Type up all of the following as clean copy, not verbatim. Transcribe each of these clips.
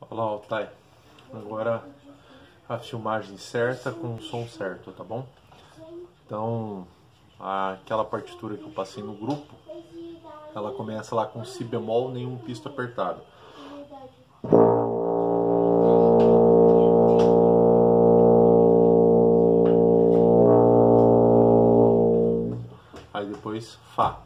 Olha lá, Altai. Agora a filmagem certa com o som certo, tá bom? Então, aquela partitura que eu passei no grupo, ela começa lá com si bemol, nenhum pisto apertado. Aí depois Fá.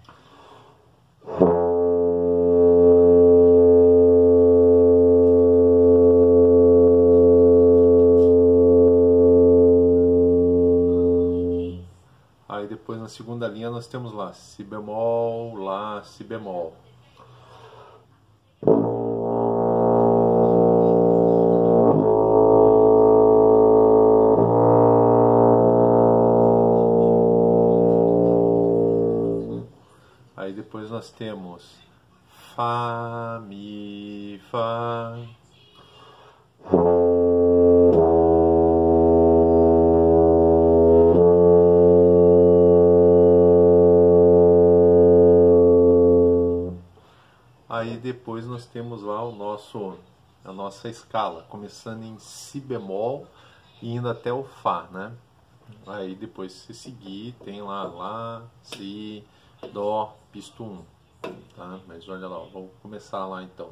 Aí depois na segunda linha nós temos lá si bemol, lá, si bemol. Aí depois nós temos Fá, Mi, Fá. Aí depois nós temos lá a nossa escala, começando em si bemol e indo até o Fá, né? Aí depois se seguir tem lá, si, dó, pisto 1, tá? Mas olha lá, vamos começar lá então.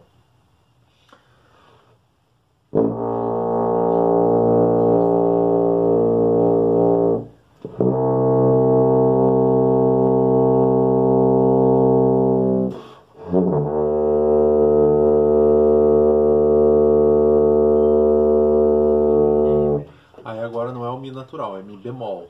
Aí agora não é o Mi natural, é Mi bemol.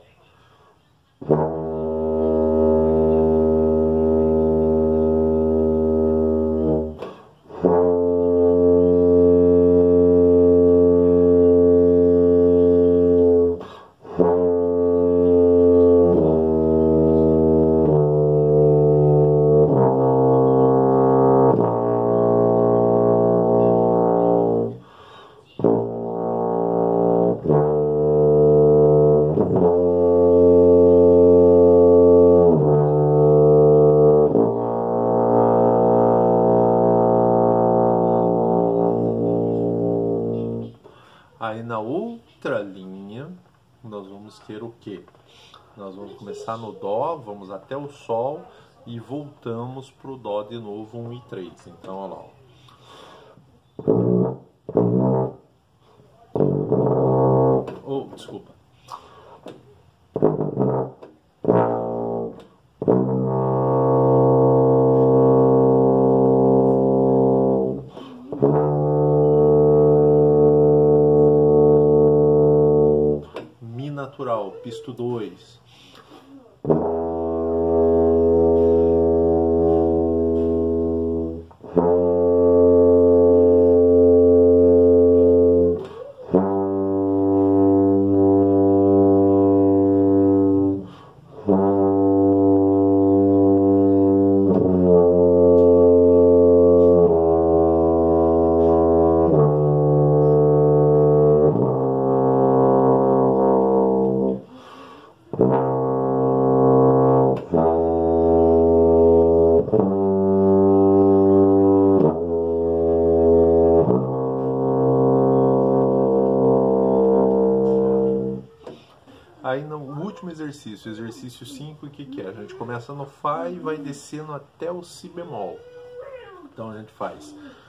Aí na outra linha, nós vamos ter o quê? Nós vamos começar no Dó, vamos até o Sol e voltamos para o Dó de novo, 1 e 3. Então, olha lá. Oh, desculpa. Mi natural, pisto 2. Aí no último exercício, exercício 5, o que que é? A gente começa no Fá e vai descendo até o Si bemol. Então a gente faz